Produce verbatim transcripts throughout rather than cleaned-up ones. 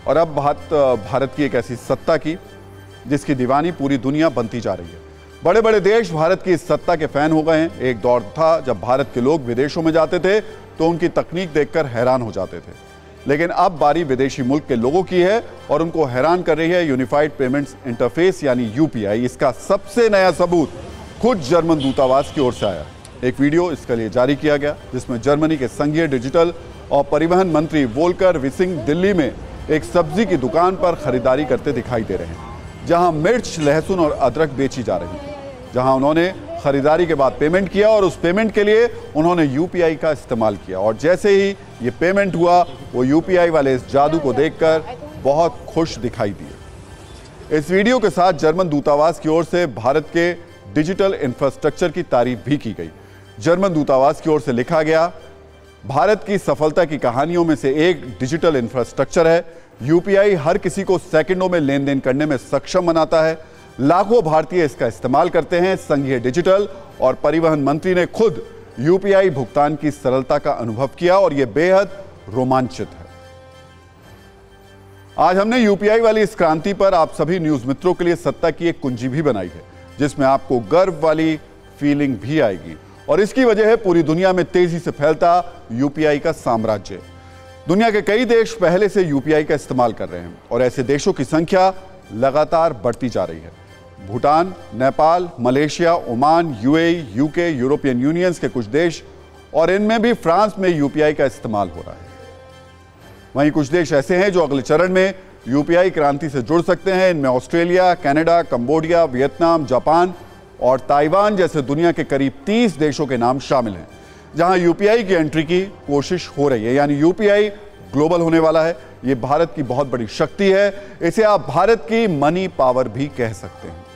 और अब बात भारत की एक ऐसी सत्ता की जिसकी दीवानी पूरी दुनिया बनती जा रही है। बड़े बड़े देश भारत की इस सत्ता के फैन हो गए हैं। एक दौर था जब भारत के लोग विदेशों में जाते थे तो उनकी तकनीक देखकर हैरान हो जाते थे, लेकिन अब बारी विदेशी मुल्क के लोगों की है और उनको हैरान कर रही है यूनिफाइड पेमेंट्स इंटरफेस यानी यूपीआई। इसका सबसे नया सबूत खुद जर्मन दूतावास की ओर से आया। एक वीडियो इसके लिए जारी किया गया जिसमें जर्मनी के संघीय डिजिटल और परिवहन मंत्री वोल्कर विसिंग दिल्ली में एक सब्जी की दुकान पर खरीदारी करते दिखाई दे रहे हैं, जहां मिर्च, लहसुन और अदरक बेची जा रही है। जहां उन्होंने खरीदारी के बाद पेमेंट किया और उस पेमेंट के लिए उन्होंने यूपीआई का इस्तेमाल किया और जैसे ही ये पेमेंट हुआ वो यूपीआई वाले इस जादू को देखकर बहुत खुश दिखाई दिए। इस वीडियो के साथ जर्मन दूतावास की ओर से भारत के डिजिटल इंफ्रास्ट्रक्चर की तारीफ भी की गई। जर्मन दूतावास की ओर से लिखा गया, भारत की सफलता की कहानियों में से एक डिजिटल इंफ्रास्ट्रक्चर है। यूपीआई हर किसी को सेकंडों में लेन देन करने में सक्षम बनाता है। लाखों भारतीय इसका इस्तेमाल करते हैं। संघीय डिजिटल और परिवहन मंत्री ने खुद यूपीआई भुगतान की सरलता का अनुभव किया और यह बेहद रोमांचित है। आज हमने यूपीआई वाली इस क्रांति पर आप सभी न्यूज मित्रों के लिए सत्ता की एक कुंजी भी बनाई है जिसमें आपको गर्व वाली फीलिंग भी आएगी और इसकी वजह है पूरी दुनिया में तेजी से फैलता यूपीआई का साम्राज्य। दुनिया के कई देश पहले से यूपीआई का इस्तेमाल कर रहे हैं और ऐसे देशों की संख्या लगातार बढ़ती जा रही है। Bhutan, Nepal, Malaysia, Oman, UAE, UK, European Union के कुछ देश और इनमें भी फ्रांस में यूपीआई का इस्तेमाल हो रहा है। वहीं कुछ देश ऐसे हैं जो अगले चरण में यूपीआई क्रांति से जुड़ सकते हैं। इनमें Australia, Canada, Cambodia, Vietnam, Japan और ताइवान जैसे दुनिया के करीब तीस देशों के नाम शामिल हैं जहां यूपीआई की एंट्री की कोशिश हो रही है। यानी यूपीआई ग्लोबल होने वाला है। यह भारत की बहुत बड़ी शक्ति है। इसे आप भारत की मनी पावर भी कह सकते हैं।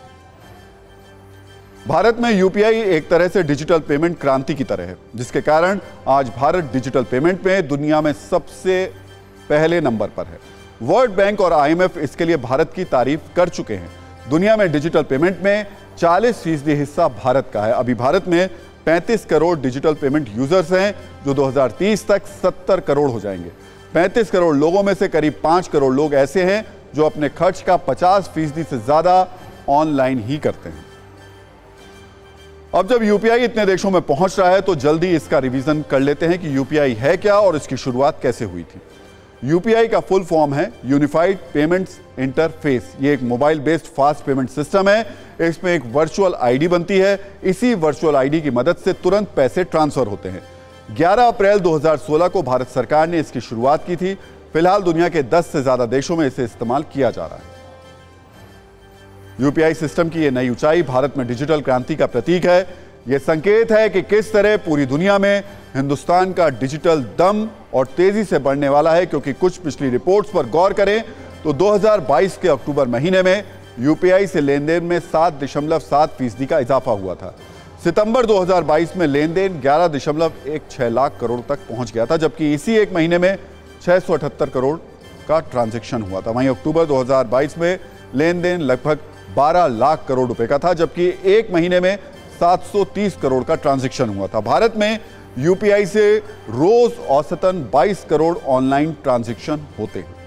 भारत में यूपीआई एक तरह से डिजिटल पेमेंट क्रांति की तरह है, जिसके कारण आज भारत डिजिटल पेमेंट में दुनिया में सबसे पहले नंबर पर है। वर्ल्ड बैंक और आईएमएफ इसके लिए भारत की तारीफ कर चुके हैं। दुनिया में डिजिटल पेमेंट में चालीस फीसदी हिस्सा भारत का है। अभी भारत में पैंतीस करोड़ डिजिटल पेमेंट यूजर्स हैं जो दो हज़ार तीस तक सत्तर करोड़ हो जाएंगे। पैंतीस करोड़ लोगों में से करीब पांच करोड़ लोग ऐसे हैं जो अपने खर्च का पचास फीसदी से ज्यादा ऑनलाइन ही करते हैं। अब जब यूपीआई इतने देशों में पहुंच रहा है तो जल्दी इसका रिवीजन कर लेते हैं कि यूपीआई है क्या और इसकी शुरुआत कैसे हुई थी। यूपीआई का फुल फॉर्म है यूनिफाइड पेमेंट्स इंटरफेस। ये एक mobile based fast payment system है। इसमें एक वर्चुअल आईडी बनती है। इसी वर्चुअल आईडी की मदद से तुरंत पैसे ट्रांसफर होते हैं। ग्यारह अप्रैल दो हज़ार सोलह को भारत सरकार ने इसकी शुरुआत की थी। फिलहाल दुनिया के दस से ज्यादा देशों में इसे इस्तेमाल किया जा रहा है। यूपीआई सिस्टम की यह नई ऊंचाई भारत में डिजिटल क्रांति का प्रतीक है। यह संकेत है कि किस तरह पूरी दुनिया में हिंदुस्तान का डिजिटल दम और तेजी से बढ़ने वाला है, क्योंकि कुछ पिछली रिपोर्ट्स पर गौर करें तो दो हज़ार बाईस के अक्टूबर महीने में यूपीआई से लेन देन में सात दशमलव सात फीसदी का इजाफा हुआ था। सितंबर दो हज़ार बाईस में लेन देन ग्यारह दशमलव एक छह लाख करोड़ तक पहुंच गया था, जबकि इसी एक महीने में छह सौ अठहत्तर करोड़ का ट्रांजैक्शन हुआ था। वहीं अक्टूबर दो हज़ार बाईस में लेन देन लगभग बारह लाख करोड़ रुपए का था, जबकि एक महीने में सात सौ तीस करोड़ का ट्रांजैक्शन हुआ था। भारत में यूपीआई से रोज औसतन बाईस करोड़ ऑनलाइन ट्रांजैक्शन होते हैं।